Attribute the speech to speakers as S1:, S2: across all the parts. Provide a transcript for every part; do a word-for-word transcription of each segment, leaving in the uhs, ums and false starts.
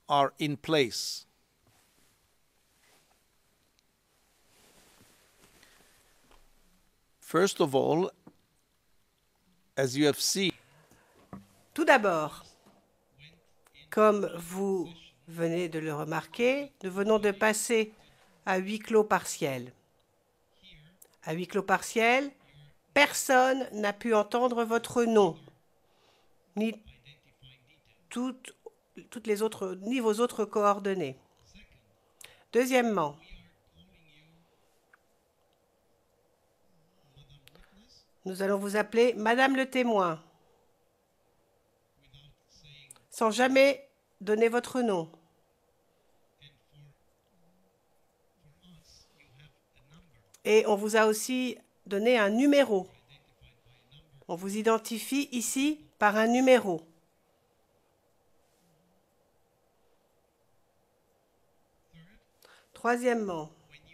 S1: are in place. First of all, as you have seen,
S2: tout d'abord, comme vous venez de le remarquer, nous venons de passer à huis clos partiel. À huis clos partiel, personne n'a pu entendre votre nom, ni toutes, toutes les autres, ni vos autres coordonnées. Deuxièmement, nous allons vous appeler Madame le témoin, sans jamais donner votre nom. Et on vous a aussi donné un numéro. On vous identifie ici par un numéro. Troisièmement,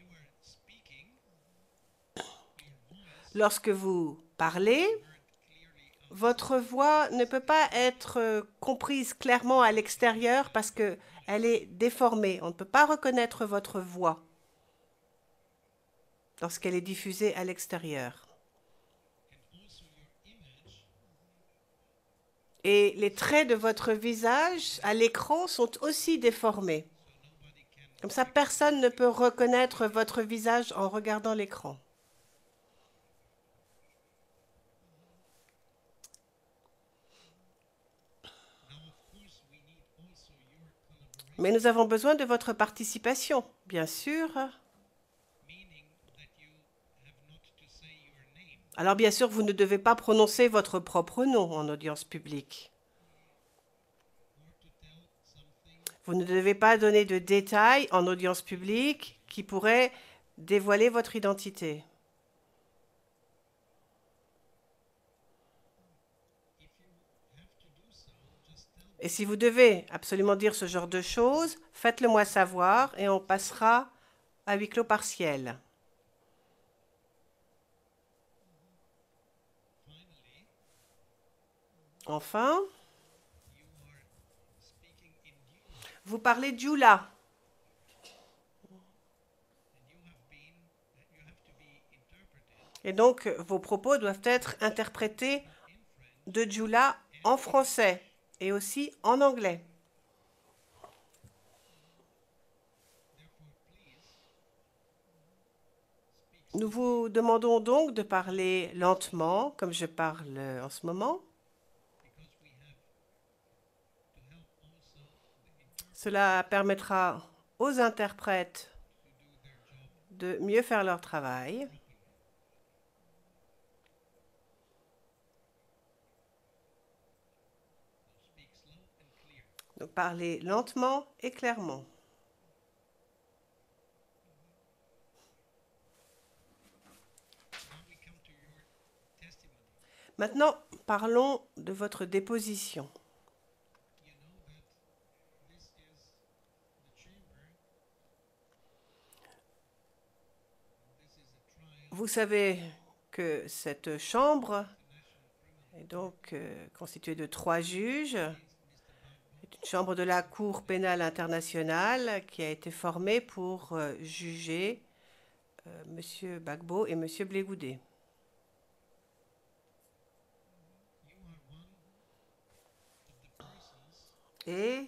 S2: lorsque vous parlez, votre voix ne peut pas être comprise clairement à l'extérieur parce qu'elle est déformée. On ne peut pas reconnaître votre voix lorsqu'elle est diffusée à l'extérieur. Et les traits de votre visage à l'écran sont aussi déformés. Comme ça, personne ne peut reconnaître votre visage en regardant l'écran. Mais nous avons besoin de votre participation, bien sûr. Alors, bien sûr, vous ne devez pas prononcer votre propre nom en audience publique. Vous ne devez pas donner de détails en audience publique qui pourraient dévoiler votre identité. Et si vous devez absolument dire ce genre de choses, faites-le moi savoir et on passera à huis clos partiel. Enfin, vous parlez djoula. Et donc, vos propos doivent être interprétés de djoula en français et aussi en anglais. Nous vous demandons donc de parler lentement, comme je parle en ce moment. Cela permettra aux interprètes de mieux faire leur travail. Donc, parlez lentement et clairement. Maintenant, parlons de votre déposition. Vous savez que cette chambre est donc euh, constituée de trois juges. C'est une chambre de la Cour pénale internationale qui a été formée pour euh, juger euh, M. Gbagbo et M. Blé-Goudé. Et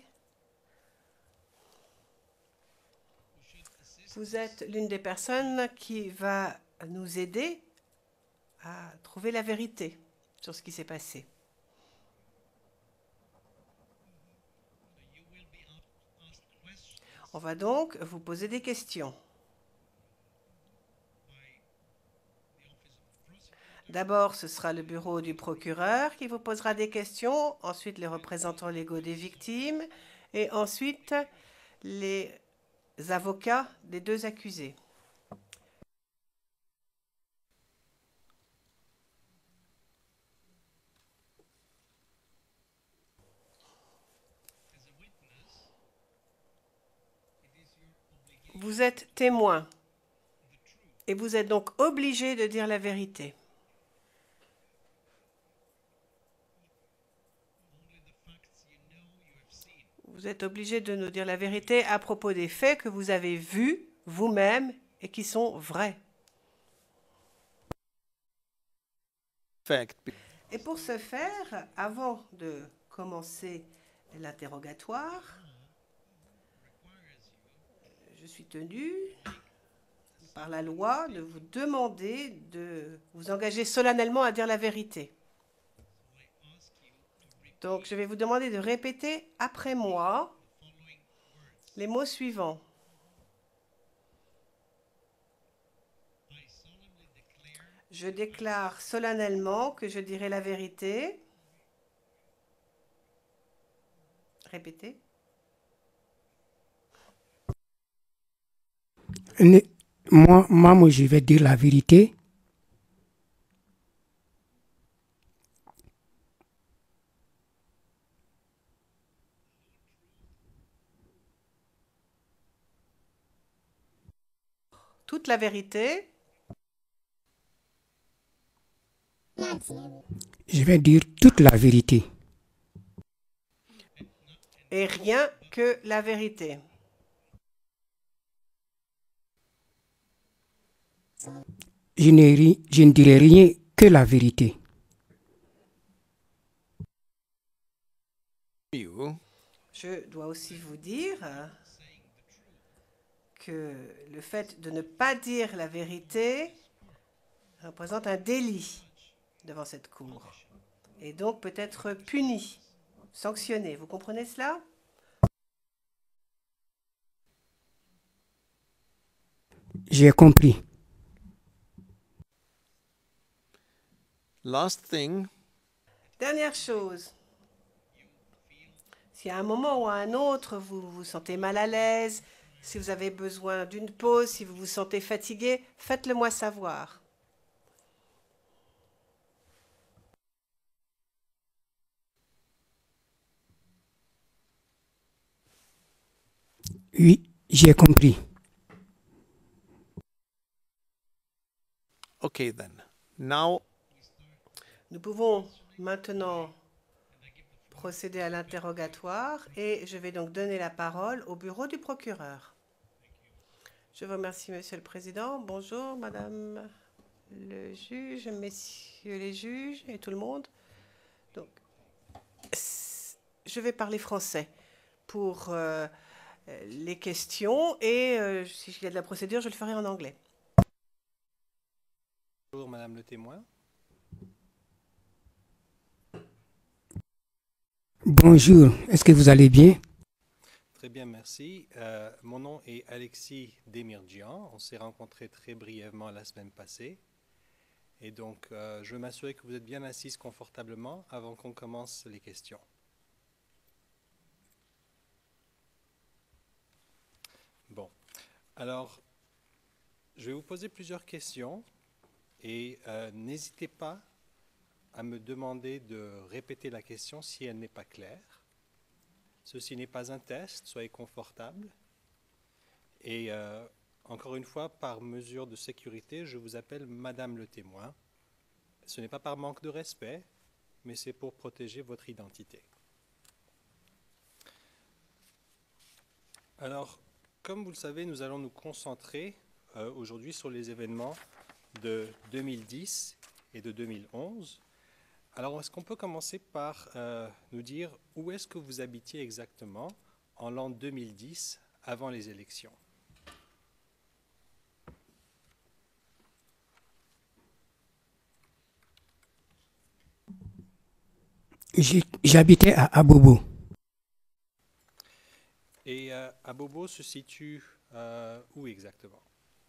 S2: vous êtes l'une des personnes qui va nous aider à trouver la vérité sur ce qui s'est passé. On va donc vous poser des questions. D'abord, ce sera le bureau du procureur qui vous posera des questions, ensuite les représentants légaux des victimes et ensuite les avocats des deux accusés. Vous êtes témoin et vous êtes donc obligé de dire la vérité. Vous Vous êtes obligé de nous dire la vérité à propos des faits que vous avez vus vous-même et qui sont vrais.
S1: Fact.
S2: Et pour ce faire, avant de commencer l'interrogatoire, je suis tenu par la loi de vous demander de vous engager solennellement à dire la vérité. Donc, je vais vous demander de répéter après moi les mots suivants. Je déclare solennellement que je dirai la vérité. Répétez.
S3: Ne- Moi, moi, je vais dire la vérité.
S2: Toute la vérité
S3: Je vais dire toute la vérité.
S2: et rien que la vérité.
S3: Je ne, ri- je ne dirai rien que la vérité.
S1: You
S2: Je dois aussi vous dire que le fait de ne pas dire la vérité représente un délit devant cette cour et donc peut être puni, sanctionné. Vous comprenez cela?
S3: J'ai compris.
S1: Last thing,
S2: Dernière chose, si à un moment ou à un autre vous vous sentez mal à l'aise, si vous avez besoin d'une pause, si vous vous sentez fatigué, faites-le moi savoir.
S3: Oui, j'ai compris.
S1: okay then. Now
S2: Nous pouvons maintenant procéder à l'interrogatoire et je vais donc donner la parole au bureau du procureur. Je vous remercie, Monsieur le Président. Bonjour, Madame le juge, Messieurs les juges et tout le monde. Donc, je vais parler français pour euh, les questions et euh, si il y a de la procédure, je le ferai en anglais.
S4: Bonjour Madame le témoin.
S3: Bonjour, est-ce que vous allez bien?
S4: Très bien, merci. Euh, mon nom est Alexis Demirjian. On s'est rencontrés très brièvement la semaine passée. Et donc, euh, je veux m'assurer que vous êtes bien assise confortablement avant qu'on commence les questions. Bon, alors, je vais vous poser plusieurs questions et euh, n'hésitez pas à me demander de répéter la question si elle n'est pas claire. Ceci n'est pas un test, soyez confortable. Et euh, encore une fois, par mesure de sécurité, je vous appelle Madame le témoin. Ce n'est pas par manque de respect, mais c'est pour protéger votre identité. Alors, comme vous le savez, nous allons nous concentrer euh, aujourd'hui sur les événements de deux mille dix et de deux mille onze. Alors, est-ce qu'on peut commencer par euh, nous dire où est-ce que vous habitiez exactement en l'an deux mille dix, avant les élections?
S3: J'ai- J'habitais à Abobo.
S4: Et euh, Abobo se situe euh, où exactement?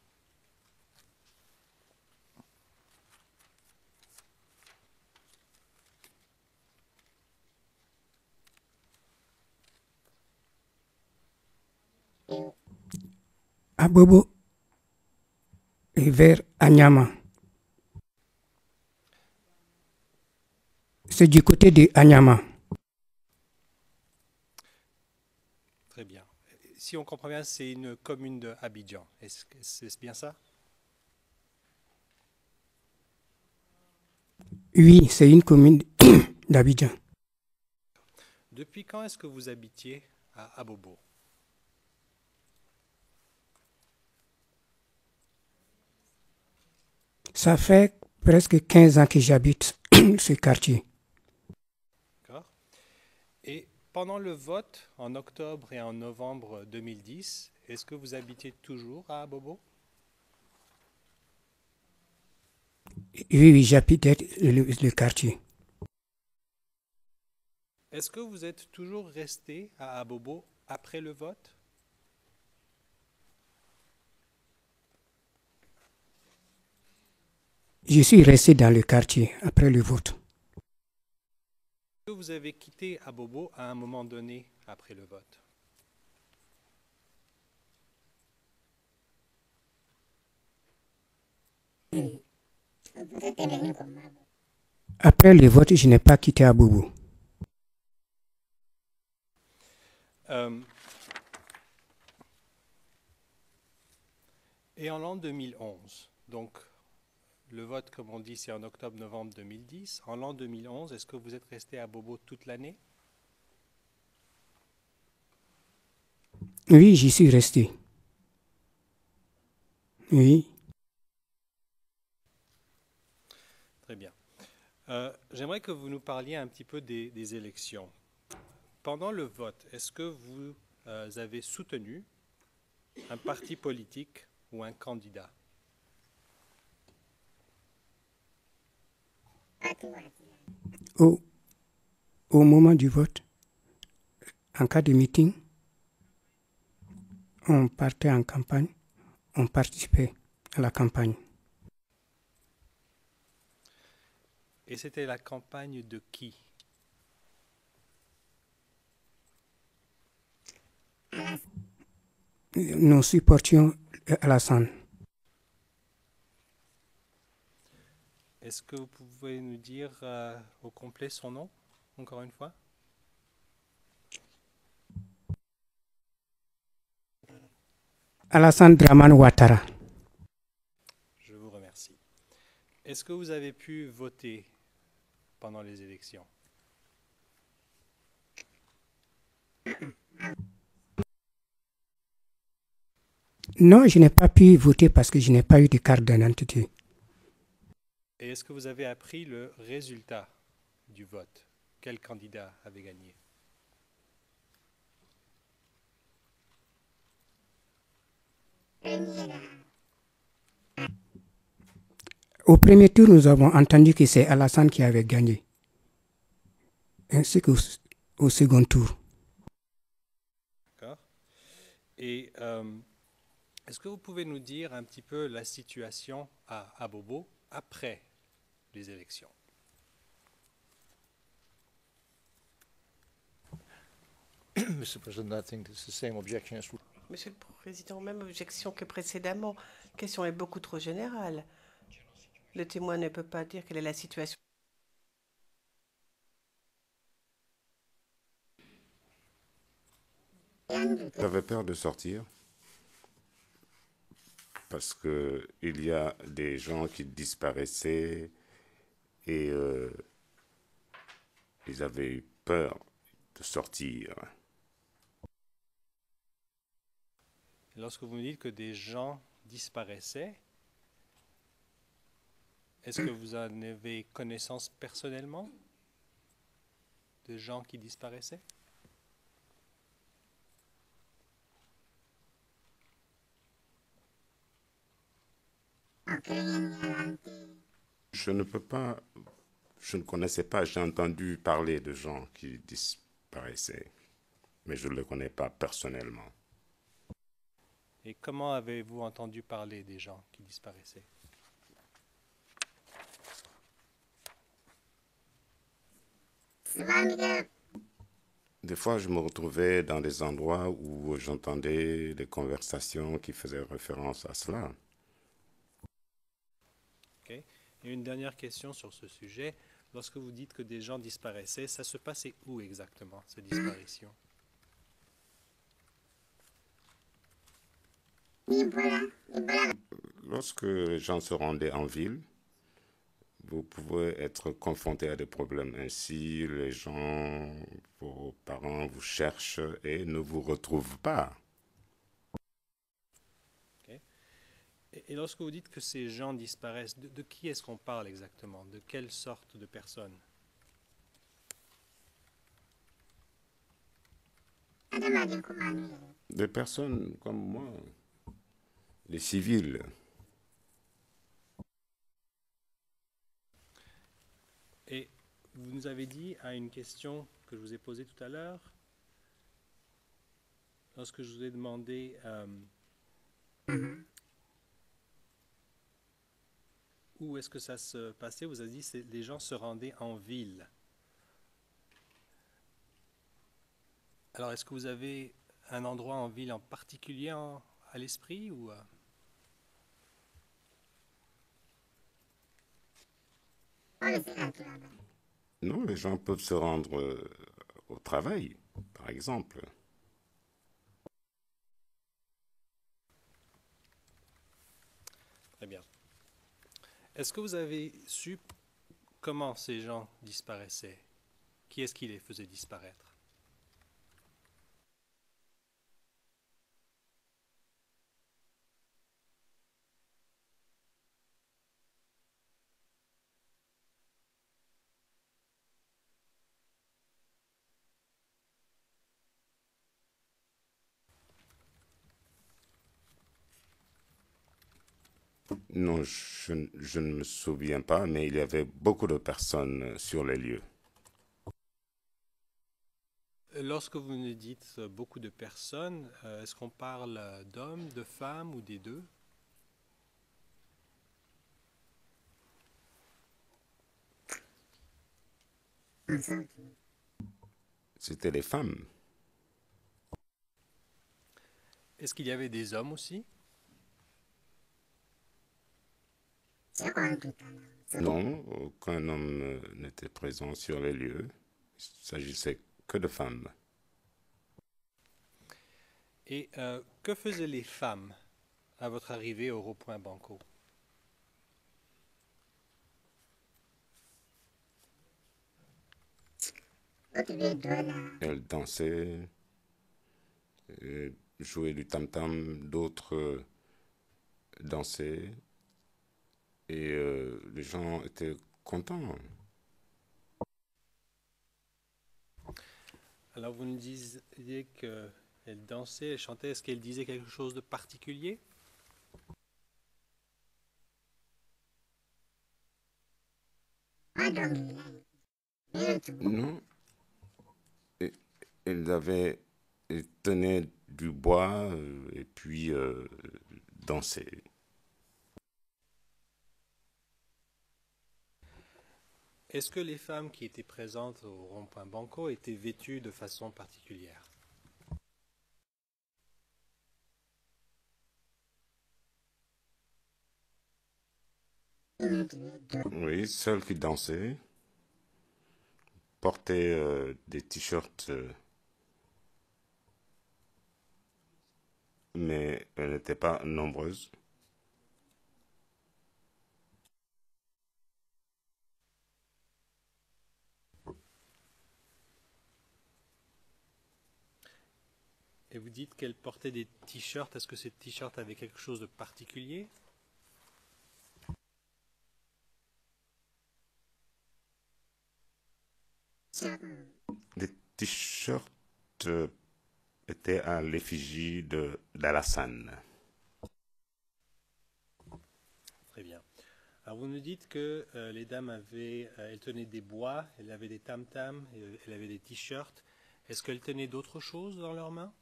S3: Abobo est vers Anyama. C'est du côté de Anyama.
S4: Très bien. Si on comprend bien, c'est une commune de Abidjan. Est-ce que c'est bien ça?
S3: Oui, c'est une commune d'Abidjan.
S4: Depuis quand est-ce que vous habitiez à Abobo?
S3: Ça fait presque quinze ans que j'habite ce quartier.
S4: D'accord. Et pendant le vote, en octobre et en novembre deux mille dix, est-ce que vous habitez toujours à Abobo?
S3: Oui, oui, j'habite le, le quartier.
S4: Est-ce que vous êtes toujours resté à Abobo après le vote?
S3: Je suis resté dans le quartier après le vote.
S4: Est-ce que vous avez quitté Abobo à un moment donné après le vote?
S3: Après le vote, je n'ai pas quitté Abobo.
S4: Euh, et en l'an deux mille onze, donc le vote, comme on dit, c'est en octobre-novembre deux mille dix. En l'an deux mille onze, est-ce que vous êtes resté à Abobo toute l'année?
S3: Oui, j'y suis resté. Oui.
S4: Très bien. Euh, J'aimerais que vous nous parliez un petit peu des, des élections. Pendant le vote, est-ce que vous euh, avez soutenu un parti politique ou un candidat?
S3: Au, au moment du vote, en cas de meeting, on partait en campagne, on participait à la campagne.
S4: Et c'était la campagne de qui?
S3: Nous supportions Alassane.
S4: Est-ce que vous pouvez nous dire euh, au complet son nom, encore une fois?
S3: Alassane Dramane Ouattara.
S4: Je vous remercie. Est-ce que vous avez pu voter pendant les élections?
S3: Non, je n'ai pas pu voter parce que je n'ai pas eu de carte d'identité.
S4: Et est-ce que vous avez appris le résultat du vote? Quel candidat avait gagné?
S3: Au premier tour, nous avons entendu que c'est Alassane qui avait gagné, ainsi qu'au au second tour.
S4: D'accord. Et euh, est-ce que vous pouvez nous dire un petit peu la situation à Abobo après les élections?
S1: Mister President, I think it's the same objection as...
S2: Monsieur le Président, même objection que précédemment. La question est beaucoup trop générale. Le témoin ne peut pas dire quelle est la situation.
S5: J'avais peur de sortir parce que il y a des gens qui disparaissaient et euh, ils avaient eu peur de sortir.
S4: Lorsque vous me dites que des gens disparaissaient, est-ce que vous en avez connaissance personnellement de gens qui disparaissaient?
S5: Je ne peux pas, je ne connaissais pas, j'ai entendu parler de gens qui disparaissaient, mais je ne les connais pas personnellement.
S4: Et comment avez-vous entendu parler des gens qui disparaissaient?
S5: Des fois, je me retrouvais dans des endroits où j'entendais des conversations qui faisaient référence à cela.
S4: Okay. Et une dernière question sur ce sujet. Lorsque vous dites que des gens disparaissaient, ça se passait où exactement, ces disparitions?
S5: Lorsque les gens se rendaient en ville, vous pouvez être confronté à des problèmes. Ainsi, les gens, vos parents vous cherchent et ne vous retrouvent pas.
S4: Ok. Et, et lorsque vous dites que ces gens disparaissent, de, de qui est-ce qu'on parle exactement? De quelle sorte de personnes?
S5: Des personnes comme moi, les civils.
S4: Et vous nous avez dit à une question que je vous ai posée tout à l'heure, lorsque je vous ai demandé euh, où est-ce que ça se passait, vous avez dit que les gens se rendaient en ville. Alors, est-ce que vous avez un endroit en ville en particulier en, à l'esprit ou euh...
S5: Non, les gens peuvent se rendre euh, au travail, par exemple.
S4: Très bien. Est-ce que vous avez su comment ces gens disparaissaient? Qui est-ce qui les faisait disparaître?
S5: Non, je, je ne me souviens pas, mais il y avait beaucoup de personnes sur les lieux.
S4: Lorsque vous nous dites beaucoup de personnes, euh, est-ce qu'on parle d'hommes, de femmes ou des deux?
S5: C'était les femmes.
S4: Est-ce qu'il y avait des hommes aussi?
S5: Non, aucun homme euh, n'était présent sur les lieux. Il s'agissait que de femmes.
S4: Et euh, que faisaient les femmes à votre arrivée au rond-point Banco?
S5: Elles dansaient, euh, jouaient du tam-tam, d'autres euh, dansaient, et euh, les gens étaient contents.
S4: Alors vous nous disiez qu'elle dansait, elle chantait, est-ce qu'elle disait quelque chose de particulier?
S5: Non, et, elles avaient, elles tenaient du bois euh, et puis euh, dansaient.
S4: Est-ce que les femmes qui étaient présentes au rond-point Banco étaient vêtues de façon particulière?
S5: Oui, celles qui dansaient portaient euh, des t-shirts, euh, mais elles n'étaient pas nombreuses.
S4: Et vous dites qu'elle portait des t-shirts, est-ce que ces t-shirts avaient quelque chose de particulier?
S5: Les t-shirts euh, étaient à l'effigie de d'Alassane.
S4: Très bien. Alors vous nous dites que euh, les dames avaient, euh, elles tenaient des bois, elles avaient des tam-tams, et, elles avaient des t-shirts. Est-ce qu'elles tenaient d'autres choses dans leurs mains?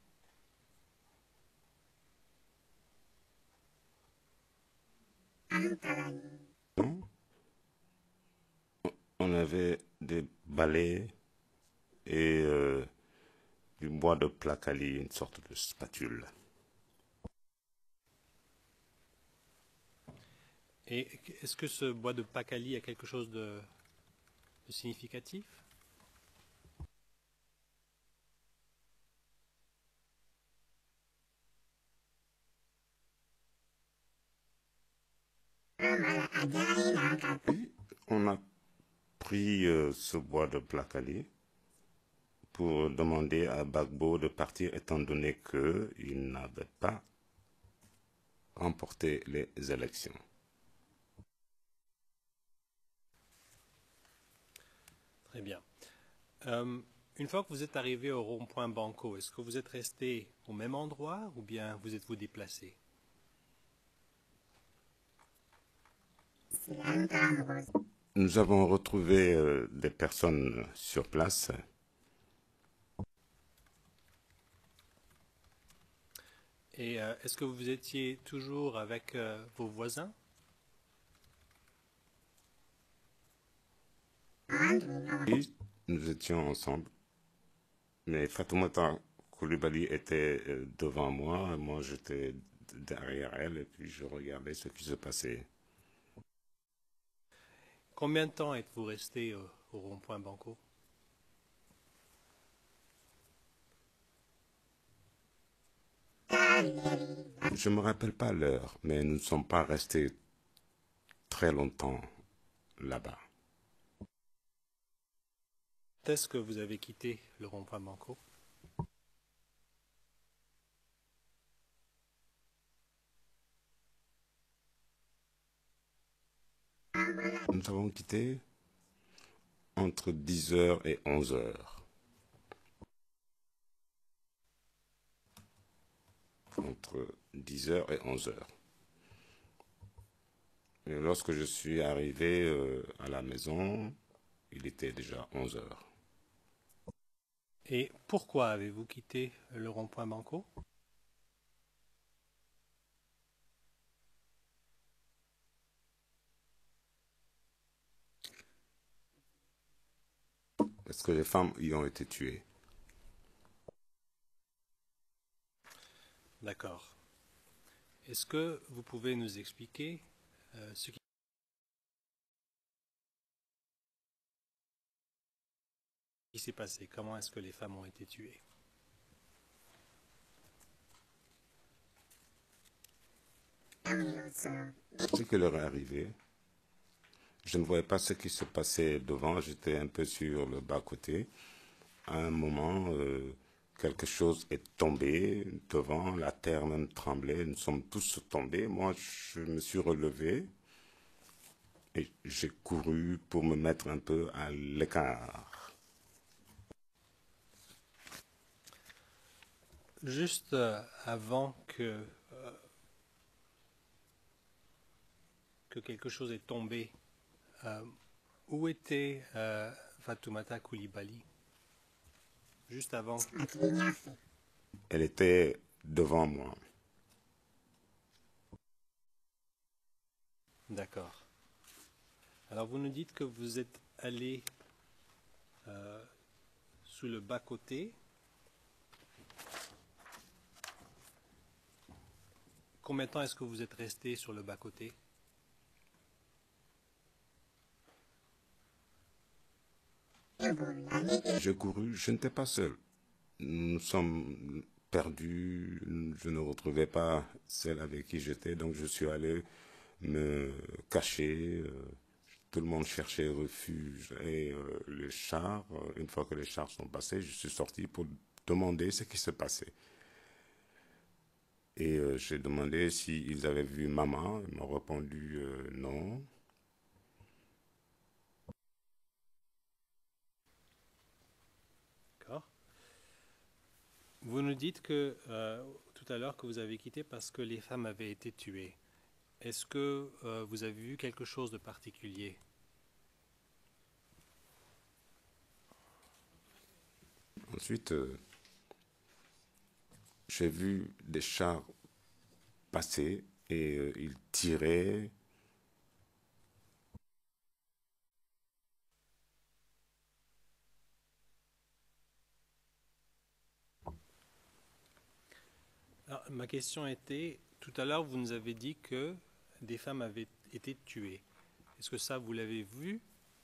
S5: Non? On avait des balais et euh, du bois de placali, une sorte de spatule.
S4: Et est-ce que ce bois de pacali a quelque chose de, de significatif?
S5: Et on a pris euh, ce bois de placali pour demander à Gbagbo de partir étant donné qu'il n'avait pas remporté les élections.
S4: Très bien. Euh, une fois que vous êtes arrivé au rond-point Banco, est-ce que vous êtes resté au même endroit ou bien vous êtes-vous déplacé?
S5: Nous avons retrouvé euh, des personnes sur place.
S4: Et euh, est-ce que vous étiez toujours avec euh, vos voisins?
S5: Oui, nous étions ensemble. Mais Fatoumata Coulibaly était euh, devant moi, moi j'étais derrière elle et puis je regardais ce qui se passait.
S4: Combien de temps êtes-vous resté au, au rond-point Banco?
S5: Je ne me rappelle pas l'heure, mais nous ne sommes pas restés très longtemps là-bas.
S4: Est-ce que vous avez quitté le rond-point Banco?
S5: Nous avons quitté entre dix heures et onze heures. Entre dix heures et onze heures. Et lorsque je suis arrivé euh, à la maison, il était déjà onze heures.
S4: Et pourquoi avez-vous quitté le rond-point Banco?
S5: Parce que les femmes y ont été tuées.
S4: D'accord. Est-ce que vous pouvez nous expliquer euh, ce qui s'est passé? Comment est-ce que les femmes ont été tuées?
S5: Ce qui leur est arrivé, je ne voyais pas ce qui se passait devant, j'étais un peu sur le bas-côté. À un moment, euh, quelque chose est tombé devant, la terre même tremblait, nous sommes tous tombés. Moi, je me suis relevé et j'ai couru pour me mettre un peu à l'écart.
S4: Juste euh, avant que, euh, que quelque chose est tombé, euh, où était euh, Fatoumata Coulibaly? Juste avant.
S5: Elle était devant moi.
S4: D'accord. Alors vous nous dites que vous êtes allé euh, sous le bas-côté. Combien de temps est-ce que vous êtes resté sur le bas-côté?
S5: J'ai couru, je n'étais pas seul. Nous sommes perdus, je ne retrouvais pas celle avec qui j'étais, donc je suis allé me cacher. Tout le monde cherchait refuge et euh, les chars, une fois que les chars sont passés, je suis sorti pour demander ce qui se passait. Et euh, j'ai demandé s'ils avaient vu maman, ils m'ont répondu euh, non.
S4: D'accord. Vous nous dites que euh, tout à l'heure que vous avez quitté parce que les femmes avaient été tuées. Est-ce que euh, vous avez vu quelque chose de particulier?
S5: Ensuite, euh, j'ai vu des chars passer et euh, ils tiraient.
S4: Alors, ma question était, tout à l'heure vous nous avez dit que des femmes avaient été tuées. Est-ce que ça vous l'avez vu?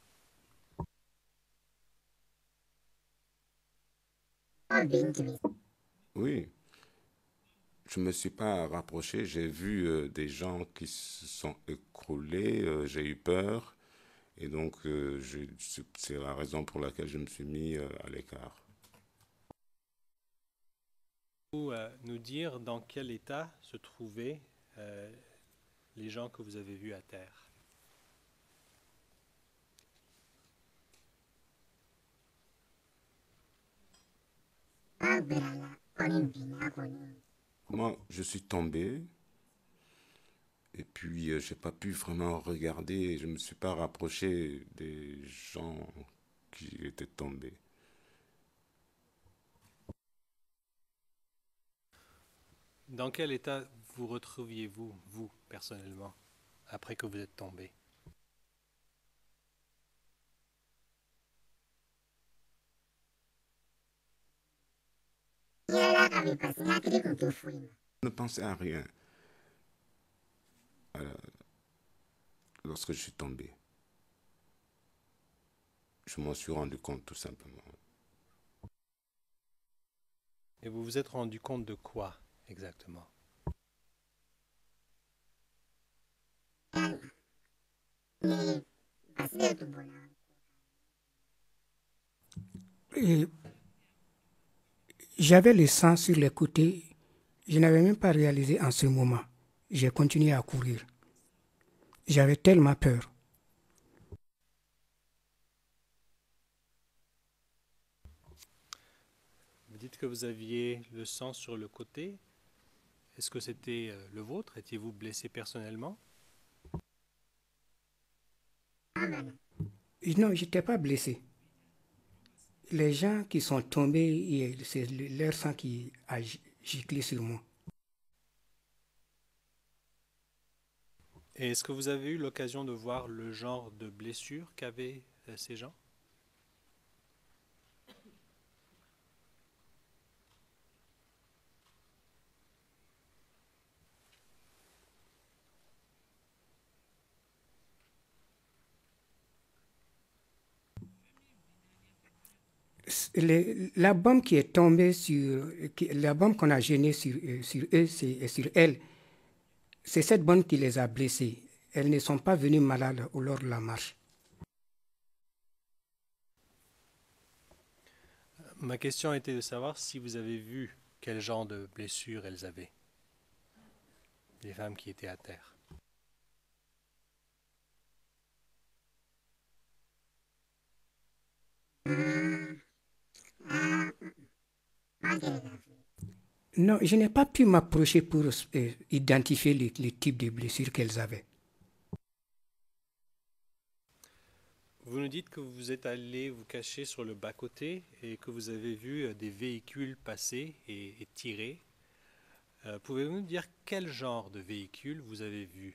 S5: Oui, je ne me suis pas rapproché, j'ai vu euh, des gens qui se sont écroulés, euh, j'ai eu peur et donc euh, c'est la raison pour laquelle je me suis mis euh, à l'écart.
S4: nous dire dans quel état se trouvaient euh, les gens que vous avez vus à terre?
S5: Moi, je suis tombé et puis euh, j'ai pas pu vraiment regarder. Je me suis pas rapproché des gens qui étaient tombés.
S4: Dans quel état vous retrouviez-vous, vous, personnellement, après que vous êtes tombé?
S5: Je ne pensais à rien euh, lorsque je suis tombé. Je m'en suis rendu compte tout simplement.
S4: Et vous vous êtes rendu compte de quoi exactement?
S3: Et j'avais le sang sur les côtés. Je n'avais même pas réalisé en ce moment. J'ai continué à courir. J'avais tellement peur.
S4: Vous dites que vous aviez le sang sur le côté. Est-ce que c'était euh, le vôtre? Étiez-vous blessé personnellement?
S3: Non, je n'étais pas blessé. Les gens qui sont tombés, c'est leur sang qui a giclé sur moi.
S4: Et est-ce que vous avez eu l'occasion de voir le genre de blessure qu'avaient euh, ces gens?
S3: Les, la bombe qui est tombée sur, qui, la bombe qu'on a gênée sur, euh, sur eux, c'est sur elles, c'est cette bombe qui les a blessés. Elles ne sont pas venues malades lors de la marche.
S4: Ma question était de savoir si vous avez vu quel genre de blessure elles avaient, les femmes qui étaient à terre.
S3: Non, je n'ai pas pu m'approcher pour euh, identifier le, le type de blessure qu'elles avaient.
S4: Vous nous dites que vous êtes allé vous cacher sur le bas-côté et que vous avez vu euh, des véhicules passer et, et tirer. Euh, Pouvez-vous nous dire quel genre de véhicule vous avez vu?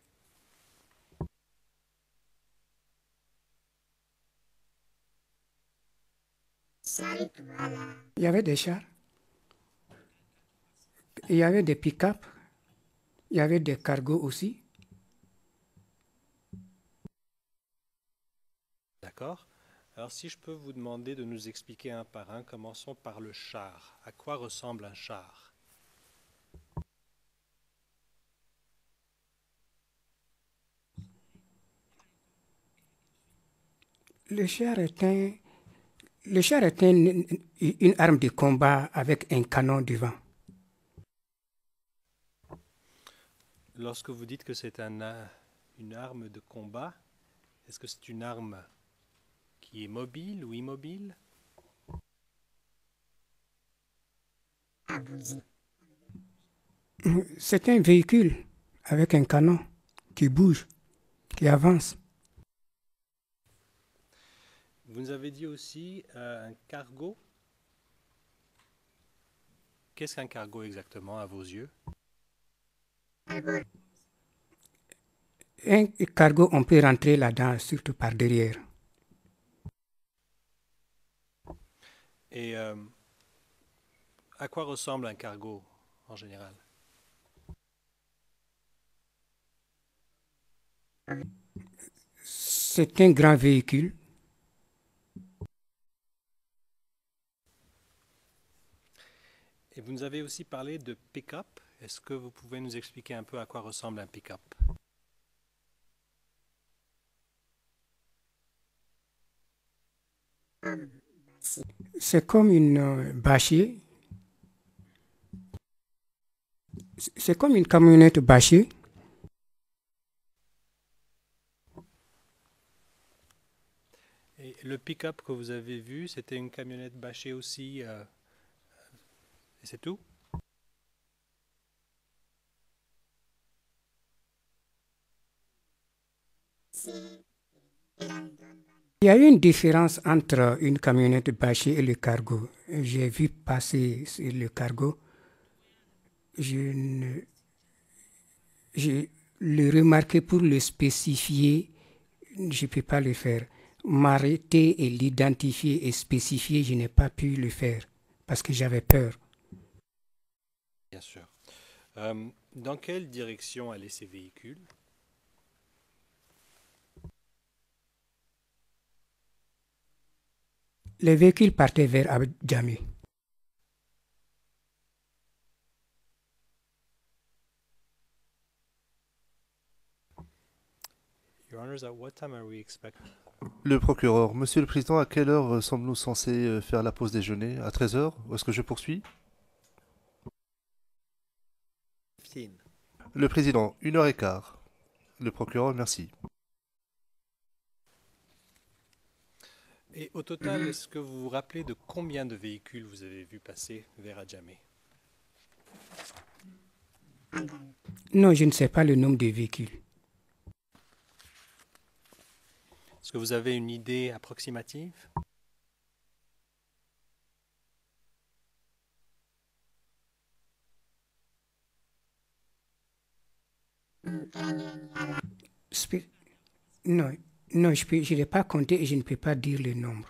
S3: Il y avait des chars, il y avait des pick-up, il y avait des cargos aussi.
S4: D'accord. Alors si je peux vous demander de nous expliquer un par un, commençons par le char. À quoi ressemble un char?
S3: Le char est un, le char est un, une arme de combat avec un canon devant.
S4: Lorsque vous dites que c'est un, une arme de combat, est-ce que c'est une arme qui est mobile ou immobile?
S3: C'est un véhicule avec un canon qui bouge, qui avance.
S4: Vous nous avez dit aussi euh, un cargo. Qu'est-ce qu'un cargo exactement à vos yeux?
S3: Un cargo, on peut rentrer là-dedans, surtout par derrière.
S4: Et euh, à quoi ressemble un cargo en général?
S3: C'est un grand véhicule.
S4: Et vous nous avez aussi parlé de pick-up. Est-ce que vous pouvez nous expliquer un peu à quoi ressemble un pick-up?
S3: C'est comme une euh, bâchée. C'est comme une camionnette bâchée.
S4: Et le pick-up que vous avez vu, c'était une camionnette bâchée aussi. Euh, et c'est tout?
S3: Il y a une différence entre une camionnette bâchée et le cargo. J'ai vu passer sur le cargo. Je, ne, je le remarquais pour le spécifier, je ne peux pas le faire. M'arrêter et l'identifier et spécifier, je n'ai pas pu le faire parce que j'avais peur.
S4: Bien sûr. Euh, dans quelle direction allaient ces véhicules?
S3: Les véhicules partaient vers Abdjamé.
S4: Your Honors, at what time are we expecting?
S6: Le procureur, Monsieur le Président, à quelle heure euh, sommes-nous censés euh, faire la pause déjeuner? À treize heures? Ou est-ce que je poursuis?
S1: fifteen.
S6: Le Président, une heure et quart. Le procureur, merci.
S4: Et au total, est-ce que vous vous rappelez de combien de véhicules vous avez vu passer vers Adjamé?
S3: Non, je ne sais pas le nombre de véhicules.
S4: Est-ce que vous avez une idée approximative?
S3: Spé- Non, non, je peux- je n'ai pas compté et je ne peux pas dire le nombre.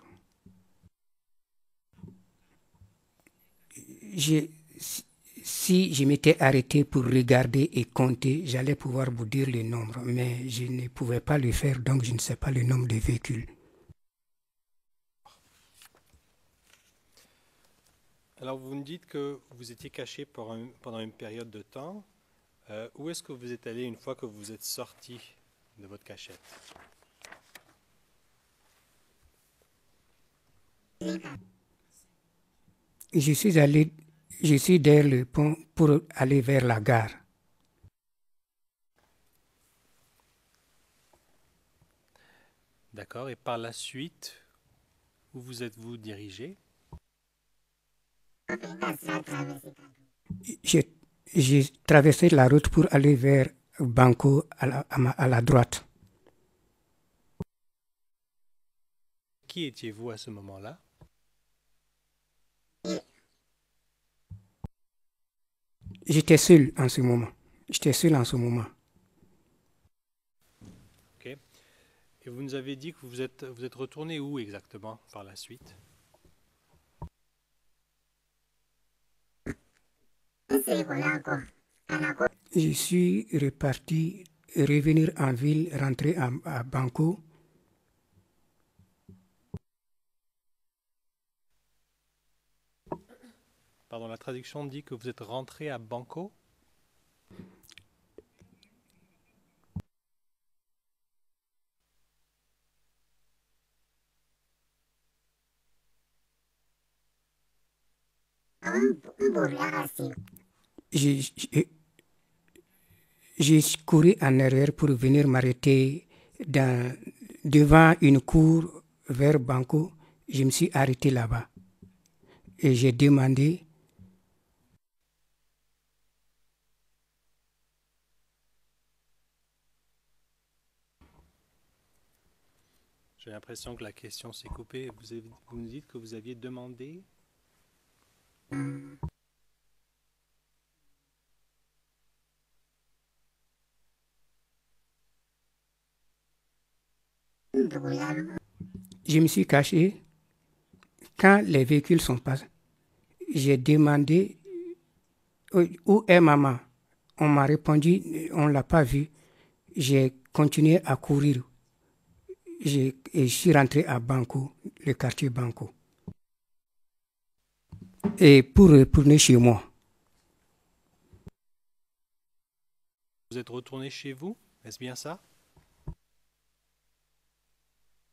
S3: Je- si- si je m'étais arrêté pour regarder et compter, j'allais pouvoir vous dire le nombre, mais je ne pouvais pas le faire, donc je ne sais pas le nombre de véhicules.
S4: Alors, vous me dites que vous étiez caché pour un- pendant une période de temps. Euh, où est-ce que vous êtes allé une fois que vous êtes sorti de votre cachette?
S3: Je suis allé, je suis derrière le pont pour aller vers la gare.
S4: D'accord. Et par la suite, où vous êtes-vous dirigé?
S3: J'ai j'ai traversé la route pour aller vers Banco à la, à ma- à la droite.
S4: Qui étiez-vous à ce moment-là?
S3: J'étais seul en ce moment. J'étais seul en ce moment.
S4: Ok. Et vous nous avez dit que vous êtes, vous êtes retourné où exactement par la suite?
S3: Je suis reparti, revenir en ville, rentrer à, à Banco.
S4: Pardon, la traduction dit que vous êtes rentré à Banco?
S3: J'ai j'ai- j'ai couru en arrière pour venir m'arrêter dans, devant une cour vers Banco. Je me suis arrêté là-bas. Et j'ai demandé,
S4: J'ai l'impression que la question s'est coupée. Vous, avez- vous nous dites que vous aviez demandé.
S3: je me suis caché. Quand les véhicules sont passés, j'ai demandé où où est maman. On m'a répondu, on ne l'a pas vue. J'ai continué à courir. J'ai- et je suis rentré à Banco, le quartier Banco. Et pour retourner chez moi,
S4: Vous êtes retourné chez vous? Est-ce bien ça?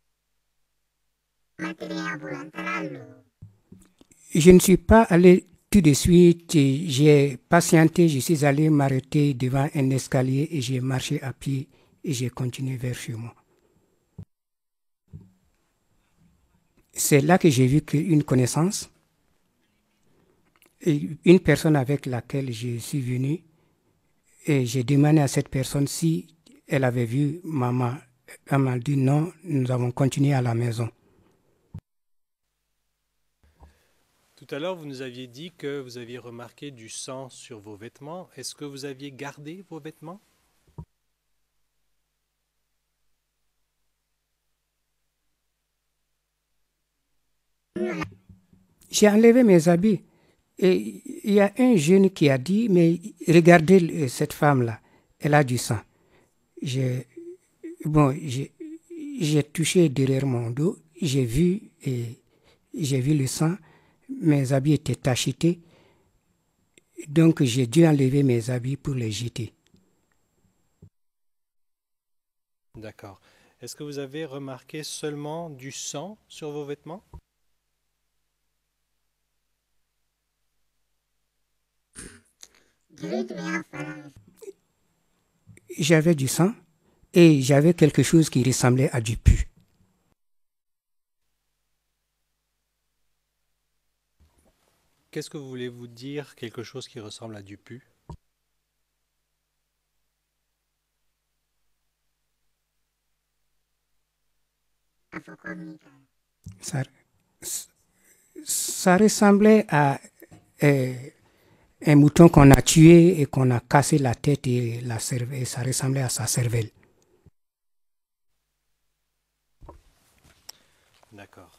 S3: je ne suis pas allé tout de suite, j'ai patienté, je suis allé m'arrêter devant un escalier et j'ai marché à pied et j'ai continué vers chez moi. C'est là que j'ai vu qu'une connaissance, et une personne avec laquelle je suis venu, et j'ai demandé à cette personne si elle avait vu maman. Elle m'a dit non, nous avons continué à la maison.
S4: Tout à l'heure, vous nous aviez dit que vous aviez remarqué du sang sur vos vêtements. Est-ce que vous aviez gardé vos vêtements?
S3: J'ai enlevé mes habits. Et il y a un jeune qui a dit, mais regardez cette femme-là, elle a du sang. J'ai, bon, j'ai, j'ai touché derrière mon dos, j'ai vu, et j'ai vu le sang, mes habits étaient tachetés, donc j'ai dû enlever mes habits pour les jeter.
S4: D'accord. Est-ce que vous avez remarqué seulement du sang sur vos vêtements?
S3: J'avais du sang et j'avais quelque chose qui ressemblait à du pu.
S4: Qu'est-ce que vous voulez vous dire, quelque chose qui ressemble à du pu?
S3: Ça, ça ressemblait à euh, un mouton qu'on a tué et qu'on a cassé la tête et la cervelle. Ça ressemblait à sa cervelle.
S4: D'accord.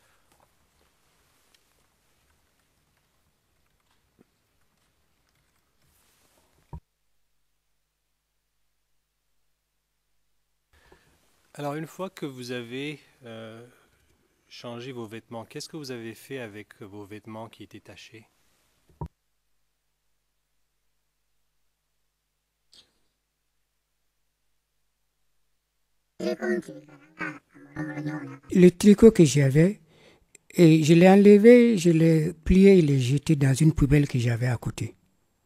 S4: Alors, une fois que vous avez euh, changé vos vêtements, qu'est-ce que vous avez fait avec vos vêtements qui étaient tachés?
S3: Le tricot que j'avais, et je l'ai enlevé, je l'ai plié et l'ai jeté dans une poubelle que j'avais à côté.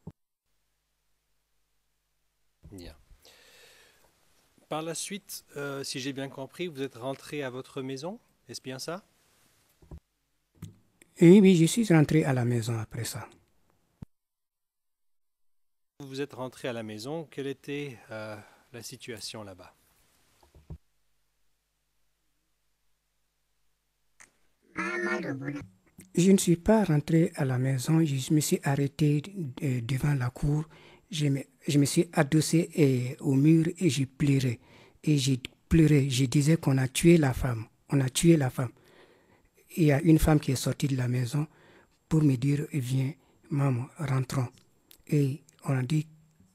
S4: Bien. Par la suite, euh, si j'ai bien compris, vous êtes rentré à votre maison, est-ce bien ça?
S3: Et oui, je suis rentré à la maison après ça.
S4: Vous êtes rentré à la maison, quelle était euh, la situation là-bas?
S3: Je ne suis pas rentré à la maison, je me suis arrêté euh, devant la cour, je me, je me suis adossé euh, au mur et j'ai pleuré. Et j'ai pleuré, je disais qu'on a tué la femme, on a tué la femme. Il y a une femme qui est sortie de la maison pour me dire, viens, maman, rentrons. Et on a dit,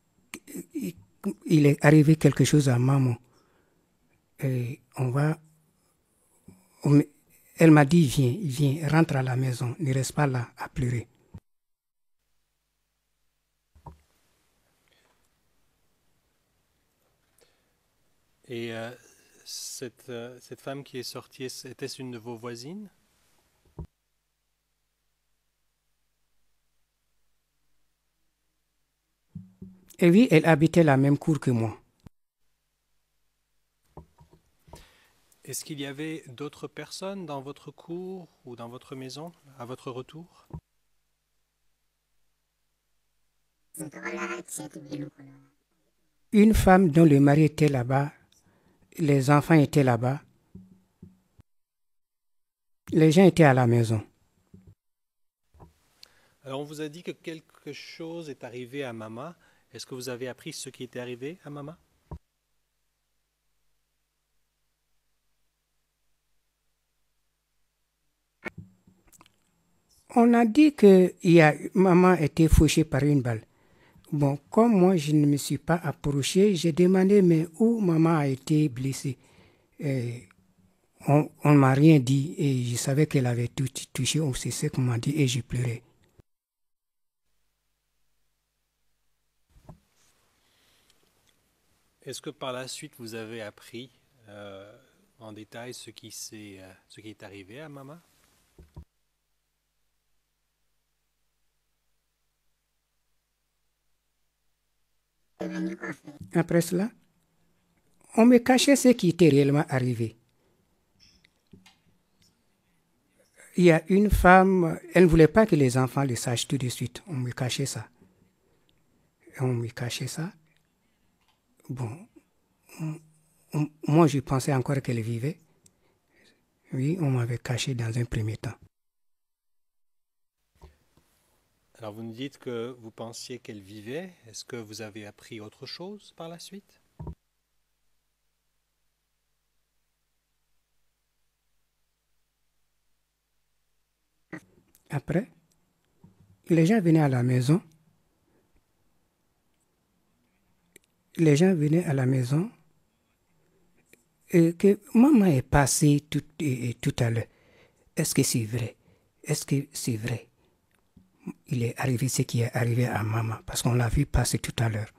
S3: il est arrivé quelque chose à maman. Et on va... On, elle m'a dit, viens, viens, rentre à la maison, ne reste pas là à pleurer.
S4: Et euh, cette, euh, cette femme qui est sortie, était-ce une de vos voisines?
S3: Et oui, elle habitait la même cour que moi.
S4: Est-ce qu'il y avait d'autres personnes dans votre cour ou dans votre maison à votre retour?
S3: Une femme dont le mari était là-bas, les enfants étaient là-bas, les gens étaient à la maison.
S4: Alors on vous a dit que quelque chose est arrivé à Mama. Est-ce que vous avez appris ce qui était arrivé à Mama?
S3: On a dit que y a, maman a été fauchée par une balle. Bon, comme moi, je ne me suis pas approché, j'ai demandé, mais où maman a été blessée? Et on ne m'a rien dit et je savais qu'elle avait tout touché, c'est ce qu'on m'a dit et j'ai pleuré.
S4: Est-ce que par la suite, vous avez appris euh, en détail ce qui, s'est, euh, ce qui est arrivé à Mama?
S3: Après cela, on me cachait ce qui était réellement arrivé. Il y a une femme, elle ne voulait pas que les enfants le sachent tout de suite. On me cachait ça. On me cachait ça. Bon, on- on- moi je pensais encore qu'elle vivait. Oui, on m'avait caché dans un premier temps.
S4: Alors, vous nous dites que vous pensiez qu'elle vivait. Est-ce que vous avez appris autre chose par la suite?
S3: Après, les gens venaient à la maison. Les gens venaient à la maison et que maman est passée tout, et- et tout à l'heure. Est-ce que c'est vrai? Est-ce que c'est vrai? Il est arrivé ce qui est arrivé à maman parce qu'on l'a vu passer tout à l'heure.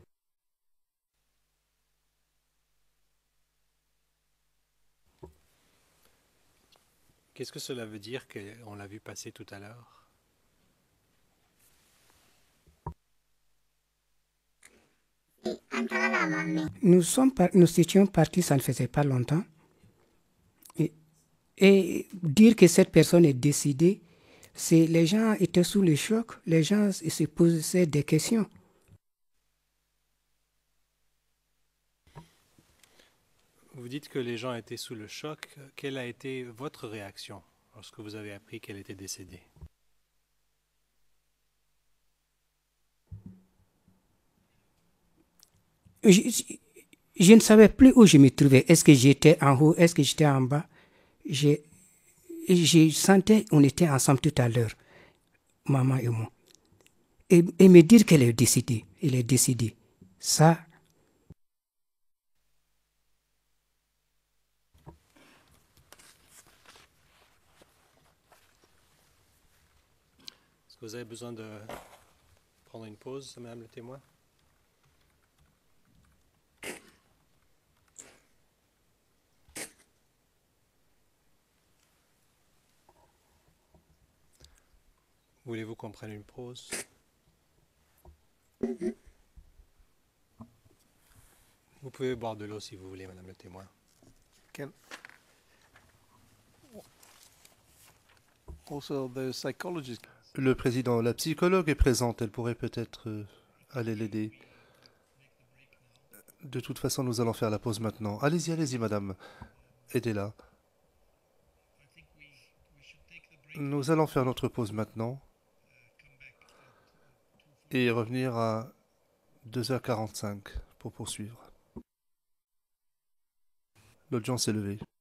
S4: Qu'est-ce que cela veut dire qu'on l'a vu passer tout à l'heure?
S3: Nous, sommes par- nous étions partis, ça ne faisait pas longtemps. Et, et dire que cette personne est décédée, c'est, les gens étaient sous le choc, les gens se posaient des questions.
S4: Vous dites que les gens étaient sous le choc. Quelle a été votre réaction lorsque vous avez appris qu'elle était décédée?
S3: Je, je- je ne savais plus où je me trouvais. Est-ce que j'étais en haut? Est-ce que j'étais en bas? Je, je sentais qu'on était ensemble tout à l'heure, maman et moi. Et, et me dire qu'elle est décédée. Elle est décédée. Ça,
S4: Est-ce que vous avez besoin de prendre une pause, Madame le témoin? Voulez-vous qu'on prenne une pause? Vous pouvez boire de l'eau si vous voulez, Madame le témoin.
S1: Can also the psychologist.
S6: Le président, la psychologue est présente, elle pourrait peut-être euh, aller l'aider. De toute façon, nous allons faire la pause maintenant. Allez-y, allez-y, madame. Aidez-la. Nous allons faire notre pause maintenant et revenir à deux heures quarante-cinq pour poursuivre. L'audience est levée.